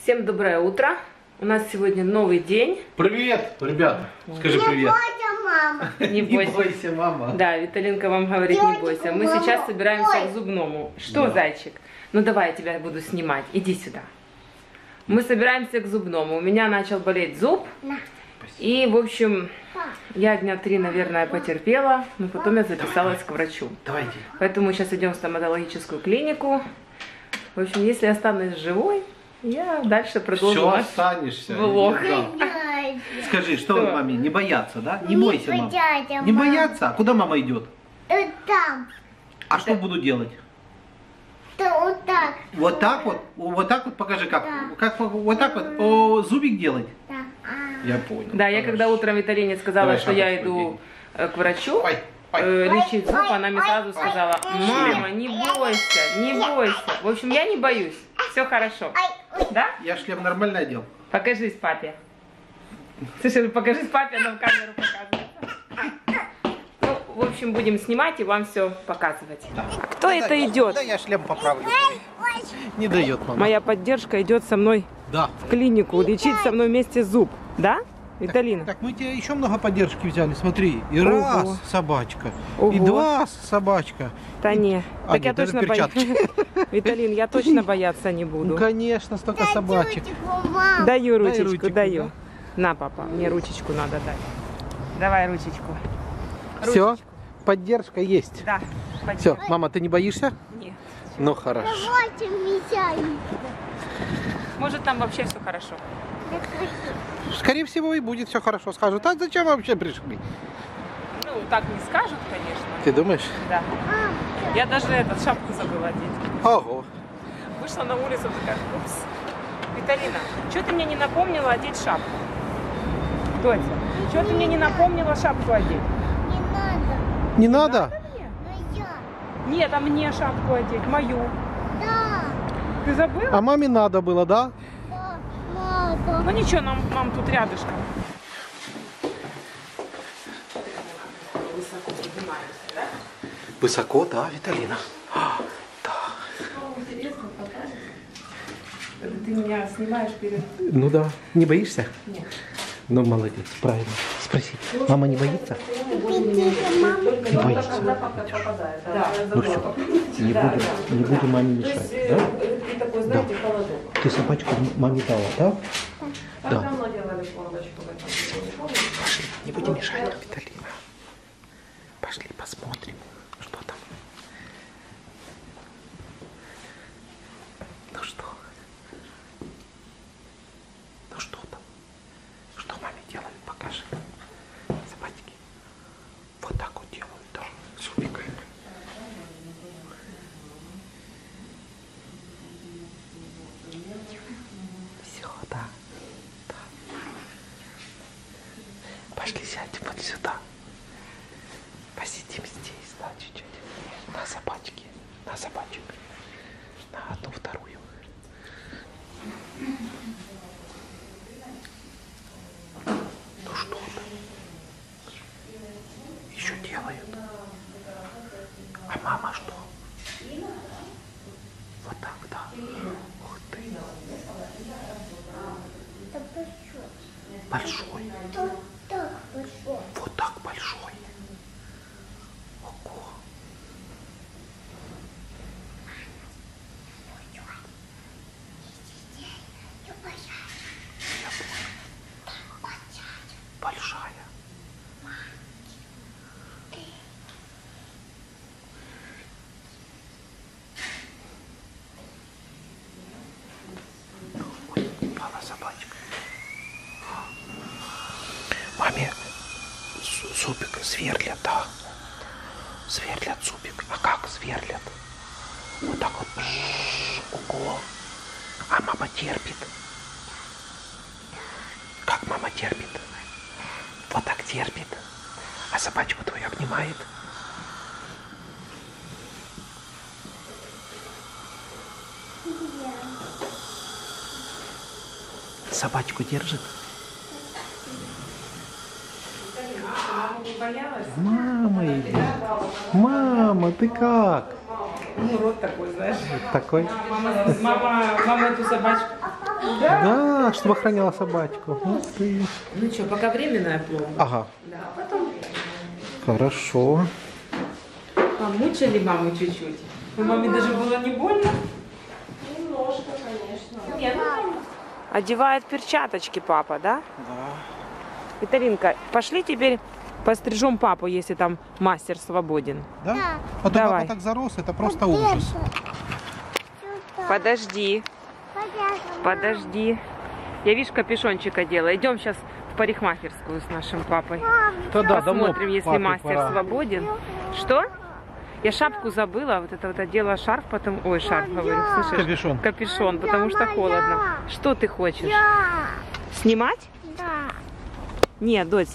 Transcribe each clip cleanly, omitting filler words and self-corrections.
Всем доброе утро. У нас сегодня новый день. Привет, ребята. Скажи привет. Мама. Не бойся. Не бойся, мама. Да, Виталинка вам говорит, не бойся. Мы сейчас собираемся к зубному. Что, Да. зайчик? Ну давай я тебя буду снимать. Иди сюда. Мы собираемся к зубному. У меня начал болеть зуб. И, в общем, я дня 3, наверное, потерпела. Но потом я записалась к врачу. Давайте. Поэтому сейчас идем в стоматологическую клинику. В общем, если останусь живой, я дальше продолжу Все, наш останешься. влог. Скажи, что Что? маме, не бояться, да? Не Не бойся, мама. бояться, Не мама. бояться? А куда мама идет? Там. А что буду делать? Вот так. Вот так вот? Вот так вот покажи, как? Да. Как вот так вот зубик делать? Да. Я понял. Да, я когда утром Виталине сказала, Давай что я шапочку иду к врачу Ой, ой. лечить зуб, она мне сразу ой, сказала: ой, мама, не бойся, не бойся. В общем, я не боюсь, все хорошо. Да? Я шлем нормально одел? Покажись папе. Слушай, покажись папе, она в камеру показывает. Ну, в общем, будем снимать и вам все показывать. Кто это идет? Да я шлем поправлю. Не дает мама. Моя поддержка идет со мной Да. в клинику лечить со мной вместе зуб. Да, Виталина? Так мы тебе еще много поддержки взяли, смотри. И Ого. раз собачка, и Ого. два собачка. Да не. А, Так я нет, даже точно боюсь. перчатки. Виталин, я точно бояться не Ну, буду. конечно, столько собачек. Даю ручечку, ручку, даю. На, папа, мне ручечку надо дать. Давай ручечку. Все, Ручечку. поддержка есть. Да. Все, мама, ты не боишься? Нет. Ну хорошо. Может, там вообще все хорошо. Скорее всего, и будет все хорошо. Скажут, а зачем вы вообще пришли? Ну, так не скажут, конечно. Ты думаешь? Да. Я даже шапку забыла одеть. Ого. Вышла на улицу, такая, упс. Виталина, что ты мне не напомнила одеть шапку? Доча, что ты мне не напомнила шапку одеть? Не надо. Не надо? Но я. Нет, а мне шапку одеть, мою. Да. Ты забыла? А маме надо было, да? Да. Надо. Ну ничего, нам тут рядышком. Высоко поднимаемся, да? Высоко, да, Виталина? Да. Интересно, покажешь? Ты меня снимаешь перед... Ну да. Не боишься? Нет. Ну, молодец, правильно. Спроси. Мама не боится? Пипи, мама. Боится. Да. Ну все, не будем маме мешать, да? Ты такой, знаете, холодок. Ты собачку маме дала, да? Как Да. давно делали фордочку в этом году, помнишь? Пошли, не будем мешать, Виталина. Пошли посмотрим, что там. Ну что? Ну что там? Что маме делают? Покажи. Собачки. Вот так вот делают, да, зубиками. Все, да. Да. Пошли сядем вот сюда. Посидим здесь, да, чуть-чуть. На собачке. На собачек. На одну, вторую. Ну что там? Еще делают. А мама что? Вот так, да. Ух ты. Это большой. Большой. Вот так большой. Вот так большой. Ого. Я большая. Я понял. Большая. Ой, упала собачка. Маме зубик сверлят, да? Сверлят зубик. А как сверлят? Вот так вот. Ого. А мама терпит. Как мама терпит? Вот так терпит. А собачку твою обнимает. Собачку держит. Мама не боялась? Мама идет. Мама, ты как? Ну, рот такой, знаешь. Такой? Мама эту собачку... Да, чтобы охраняла собачку. Ух ты. Ну что, пока временная пломба. Ага. Да, потом Хорошо. помучили маму чуть-чуть. Но маме даже было не больно. Немножко, конечно. Нет, одевает перчаточки папа, да? Да. Виталинка, пошли теперь пострижем папу, если там мастер свободен. Да? Да. А то Давай. папа так зарос, это просто ужас. Сюда. Подожди, подожди. Я, видишь, капюшончика делаю. Идем сейчас в парикмахерскую с нашим папой. Да, Посмотрим, если мастер свободен. Что? Я шапку забыла, вот это вот одела шарф, потом... Ой, шарф, говорю, слышишь? Капюшон. Капюшон, потому что холодно. Что ты хочешь? Да. Снимать? Да. Нет, дочь.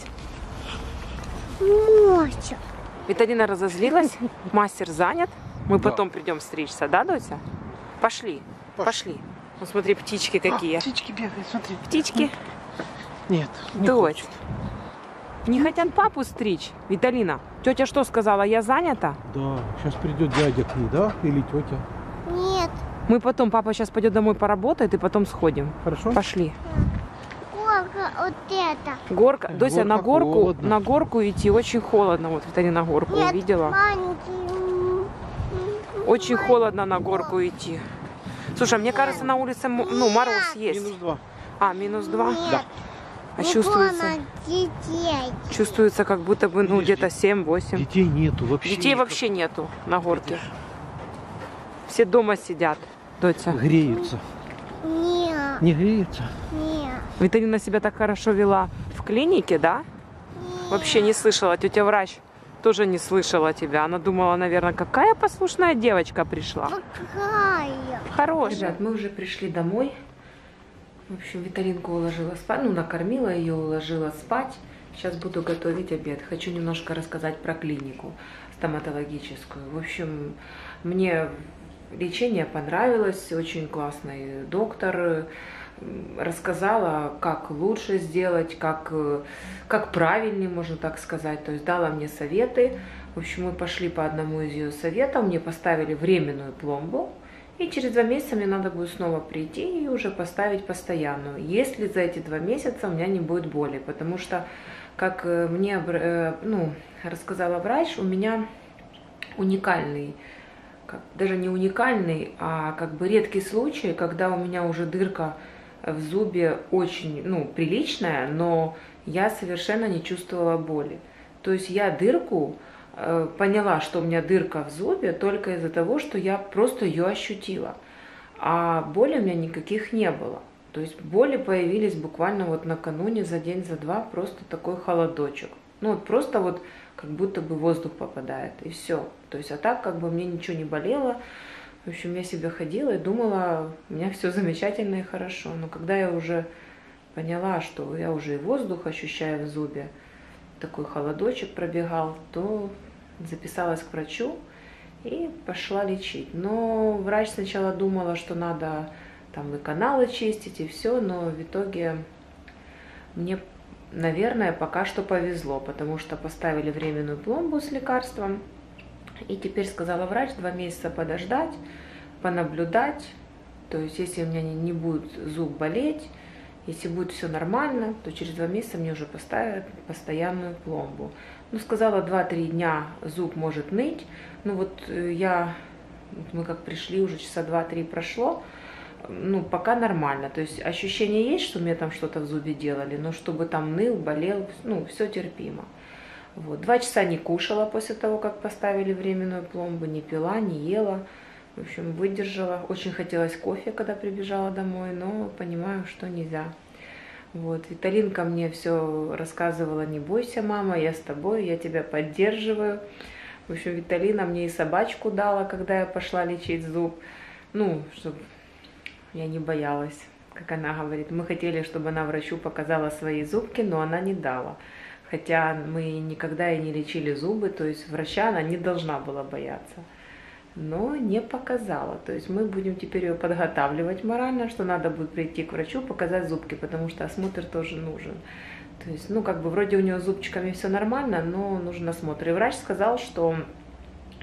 Моча. Виталина разозлилась, мастер занят. Мы потом придем стричься, да, Дося? Пошли, пошли. Ну смотри, птички какие. Птички бегают, смотри. Птички. Нет, не Дочь. хочет. Не хотят папу стричь. Виталина, тетя что сказала? Я занята? Да, сейчас придет дядя к ней, да? Или тетя. Нет. Мы потом, папа сейчас пойдет домой поработает и потом сходим. Хорошо? Пошли. Сколько вот это? Горка. Дося, на Горка горку, холодно. на горку идти очень холодно. Вот Виталина горку Нет, увидела. маленький. Очень холодно на горку идти. Слушай, мне кажется, на улице ну, мороз есть. -2. А, -2? Нет. А Не чувствуется, тона детей. чувствуется, как будто бы, ну, где-то 7-8. Детей нету вообще. Детей вообще нету на горке. Все дома сидят, Дотя. Греются. Нет. Не греются? Нет. Виталина себя так хорошо вела в клинике, да? Вообще не слышала. Тетя врач тоже не слышала тебя. Она думала, наверное, какая послушная девочка пришла. Какая? Хорошая. Ребят, мы уже пришли домой. В общем, Виталинку уложила спать. Ну, накормила ее, уложила спать. Сейчас буду готовить обед. Хочу немножко рассказать про клинику стоматологическую. В общем, мне лечение понравилось. Очень классный доктор. Рассказала, как лучше сделать, как правильнее, можно так сказать. То есть дала мне советы. В общем, мы пошли по одному из ее советов. Мне поставили временную пломбу. И через 2 месяца мне надо будет снова прийти и уже поставить постоянную. Если за эти 2 месяца у меня не будет боли. Потому что, как мне рассказала врач, у меня уникальный, даже не уникальный, а как бы редкий случай, когда у меня уже дырка в зубе очень, приличная, но я совершенно не чувствовала боли. То есть я дырку поняла, что у меня дырка в зубе только из-за того, что я просто ее ощутила. А боли у меня никаких не было. То есть боли появились буквально вот накануне, за день, за два, просто такой холодочек. Ну вот просто вот как будто бы воздух попадает, и все. То есть, а так как бы мне ничего не болело. В общем, я себе ходила и думала, у меня все замечательно и хорошо. Но когда я уже поняла, что я уже и воздух ощущаю в зубе, такой холодочек пробегал, то записалась к врачу и пошла лечить. Но врач сначала думала, что надо там и каналы чистить, и все, но в итоге мне, наверное, пока что повезло, потому что поставили временную пломбу с лекарством. И теперь сказала врач 2 месяца подождать, понаблюдать. То есть, если у меня не будет зуб болеть, если будет все нормально, то через 2 месяца мне уже поставят постоянную пломбу. Ну, сказала, 2-3 дня зуб может ныть. Ну, вот мы как пришли, уже часа 2-3 прошло. Ну, пока нормально. То есть, ощущение есть, что мне там что-то в зубе делали, но чтобы там ныл, болел, все терпимо. Вот. 2 часа не кушала после того, как поставили временную пломбу, не пила, не ела. В общем, выдержала. Очень хотелось кофе, когда прибежала домой, но понимаю, что нельзя. Вот. Виталинка мне все рассказывала: не бойся, мама, я с тобой, я тебя поддерживаю. В общем, Виталина мне и собачку дала, когда я пошла лечить зуб. Ну, чтобы я не боялась, как она говорит. Мы хотели, чтобы она врачу показала свои зубки, но она не дала. Хотя мы никогда и не лечили зубы, то есть врача она не должна была бояться. Но не показала. То есть мы будем теперь ее подготавливать морально, что надо будет прийти к врачу, показать зубки, потому что осмотр тоже нужен. То есть, вроде у нее с зубчиками все нормально, но нужен осмотр. И врач сказал, что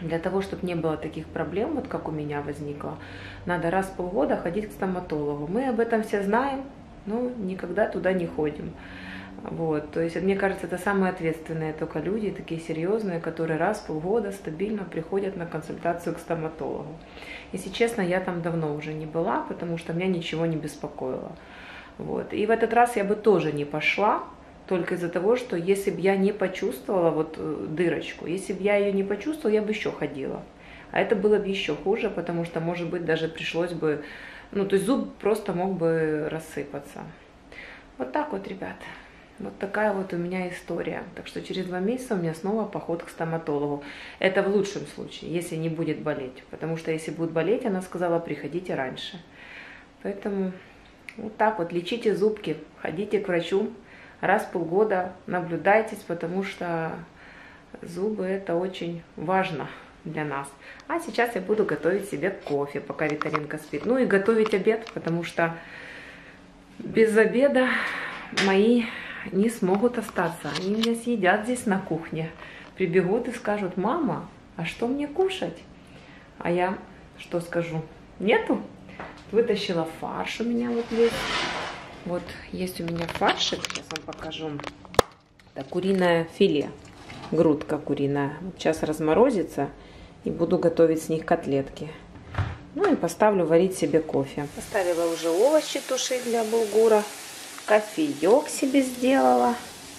Для того, чтобы не было таких проблем, вот как у меня возникло, надо раз в полгода ходить к стоматологу. Мы об этом все знаем, но никогда туда не ходим. Вот, то есть, мне кажется, это самые ответственные только люди, такие серьезные, которые раз в полгода стабильно приходят на консультацию к стоматологу. Если честно, я там давно уже не была, потому что меня ничего не беспокоило. Вот. И в этот раз я бы тоже не пошла, только из-за того, что если бы я не почувствовала вот дырочку, если бы я ее не почувствовала, я бы еще ходила. А это было бы еще хуже, потому что, может быть, даже пришлось бы, ну, то есть зуб просто мог бы рассыпаться. Вот так вот, ребят. Вот такая вот у меня история. Так что через 2 месяца у меня снова поход к стоматологу. Это в лучшем случае, если не будет болеть. Потому что если будет болеть, она сказала, приходите раньше. Поэтому вот так вот, лечите зубки, ходите к врачу. Раз в полгода наблюдайтесь, потому что зубы это очень важно для нас. А сейчас я буду готовить себе кофе, пока Виталинка спит. Ну и готовить обед, потому что без обеда мои не смогут остаться. Они меня съедят здесь на кухне. Прибегут и скажут, мама, а что мне кушать? А я что скажу? Нету? Вытащила фарш у меня вот есть. Вот есть у меня фаршик, сейчас вам покажу. Это куриное филе, грудка куриная. Вот сейчас разморозится и буду готовить с них котлетки. Ну и поставлю варить себе кофе. Поставила уже овощи тушить для булгура. Кофеек себе сделала.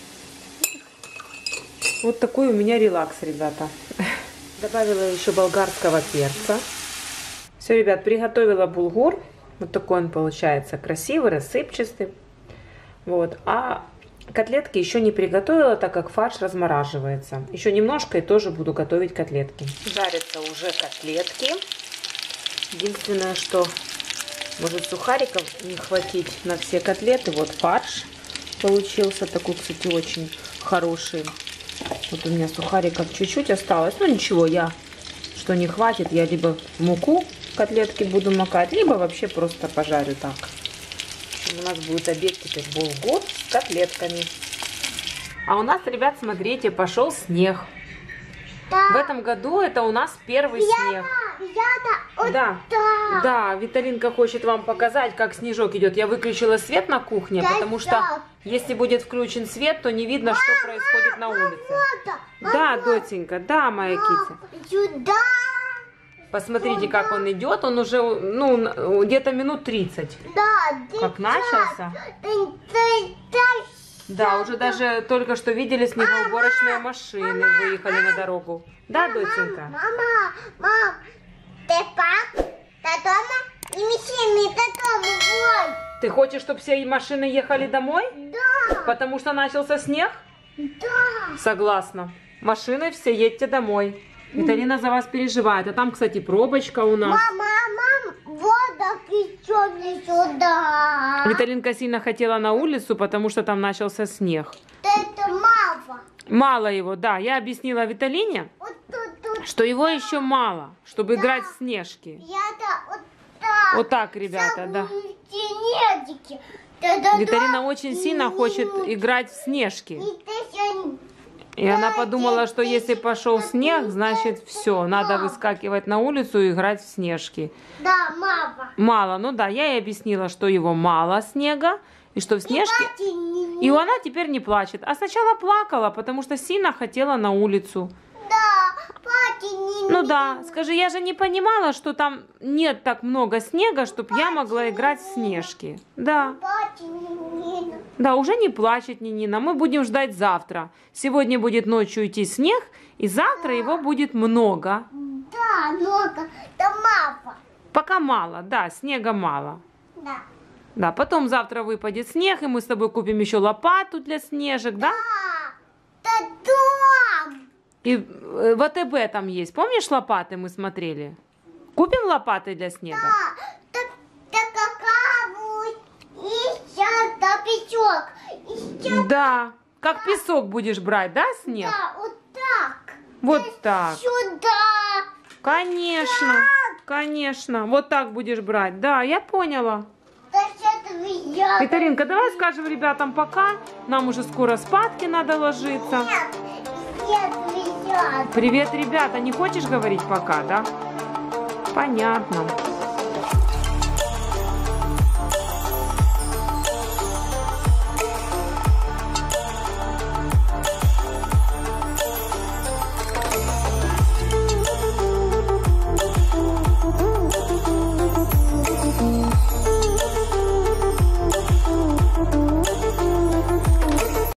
Вот такой у меня релакс, ребята. Добавила еще болгарского перца. Все, ребят, приготовила булгур. Вот такой он получается, красивый, рассыпчатый. Вот. А котлетки еще не приготовила, так как фарш размораживается. Еще немножко и тоже буду готовить котлетки. Жарятся уже котлетки. Единственное, что может сухариков не хватить на все котлеты. Вот фарш получился такой, кстати, очень хороший. Вот у меня сухариков чуть-чуть осталось. Ну ничего, что не хватит, я либо муку котлетки буду макать, либо вообще просто пожарю так. У нас будет обед теперь булгур с котлетками. А у нас, ребят, смотрите, пошел снег. Да. В этом году это у нас первый снег. Да, Виталинка хочет вам показать, как снежок идет. Я выключила свет на кухне, потому что если будет включен свет, то не видно, что происходит на улице. Да, дотенька, да, моя китя. Сюда. Посмотрите, как он идет. Он уже, ну, где-то минут 30. Да, как начался. Да, уже даже только что видели снегоуборочные машины, выехали на дорогу. Да, доченька? Мам, ты пап? Ты дома? Не мешай мне, ты дома, Ты хочешь, чтобы все машины ехали домой? Да. Потому что начался снег? Да. Согласна. Машины все, едьте домой. Виталина за вас переживает. А там, кстати, пробочка у нас. Мам, вода течет не сюда. Виталинка сильно хотела на улицу, потому что там начался снег. Это мало. Мало его, да. Я объяснила Виталине, Вот тут. что его еще мало, чтобы играть в снежки. Вот так. Вот так, ребята, да. Снежики. Виталина очень сильно хочет играть в снежки. И она подумала, что если пошел снег, значит все, надо выскакивать на улицу и играть в снежки. Да, мама. Мало, ну да, я ей объяснила, что его мало снега, и что в снежке... И она теперь не плачет. А сначала плакала, потому что сильно хотела на улицу. Да, пати не. Ну да, скажи, я же не понимала, что там нет так много снега, чтобы я могла играть в снежки. Да. Пати не. Да, уже не плачет Нинина, мы будем ждать завтра. Сегодня будет ночью идти снег, и завтра его будет много. Да, много. Да мало. Пока мало, да, снега мало. Да. Да, потом завтра выпадет снег, и мы с тобой купим еще лопату для снежек, да? Да, дом. И в АТБ там есть, помнишь, лопаты мы смотрели? Купим лопаты для снега? Да какао. Еще да песок. Еще. Да, как песок будешь брать, да, снег? Да, вот так. Вот так. Сюда. Конечно, конечно, вот так будешь брать, да, я поняла. Да сейчас я. Виталинка, давай скажем ребятам пока, нам уже скоро спадки надо ложиться. Нет, Сейчас. Привет, ребята. Не хочешь говорить пока, да? Понятно.